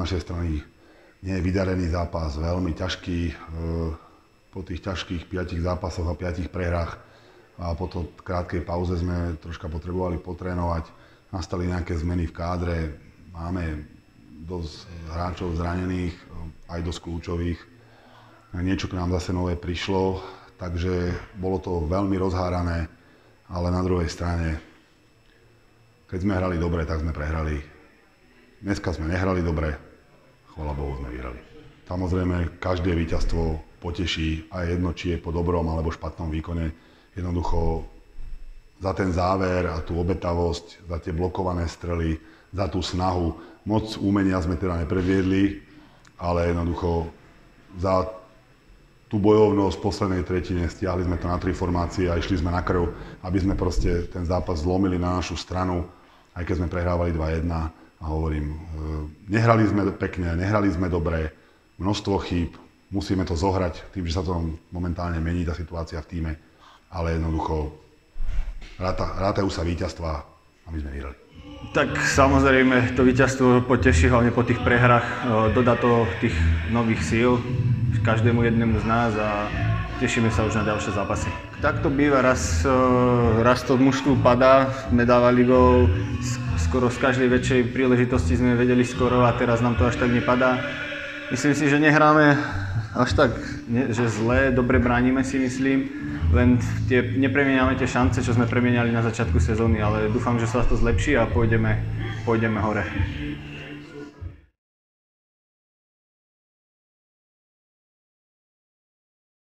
našej strany nie je vydarený zápas, veľmi ťažký. Po tých ťažkých 5 zápasoch a 5 prehrách a po tej krátkej pauze sme troška potrebovali potrénovať. Nastali nejaké zmeny v kádre, máme dosť hráčov zranených, aj dosť kľúčových. Niečo k nám zase nové prišlo, takže bolo to veľmi rozhárané, ale na druhej strane, keď sme hrali dobre, tak sme prehrali. Dneska sme nehrali dobre, chvála Bohu sme vyhrali. Samozrejme, každé víťazstvo poteší, aj jedno, či je po dobrom alebo špatnom výkone. Jednoducho za ten záver a tú obetavosť, za tie blokované strely, za tú snahu. Moc úmenia sme teda nepredviedli, ale jednoducho za tú bojovnosť v poslednej tretine stiahli sme to na 3 formácie a išli sme na krv, aby sme proste ten zápas zlomili na našu stranu, aj keď sme prehrávali 2-1. A hovorím, nehrali sme pekne, nehrali sme dobre, množstvo chýb, musíme to zohrať tým, že sa to momentálne mení tá situácia v tíme, ale jednoducho rátajú sa víťazstva a my sme vyhrali. Tak samozrejme to víťazstvo poteší hlavne po tých prehrách, dodá to tých nových síl každému jednému z nás a tešíme sa už na ďalšie zápasy. Tak to býva, raz to mužstvu padá, sme dávali gól, skoro z každej väčšej príležitosti sme vedeli skoro a teraz nám to až tak nepadá. Myslím si, že nehráme až tak, že zle, dobre bránime si myslím, len nepremieňame tie šance, čo sme premieňali na začiatku sezóny, ale dúfam, že sa to zlepší a pôjdeme hore.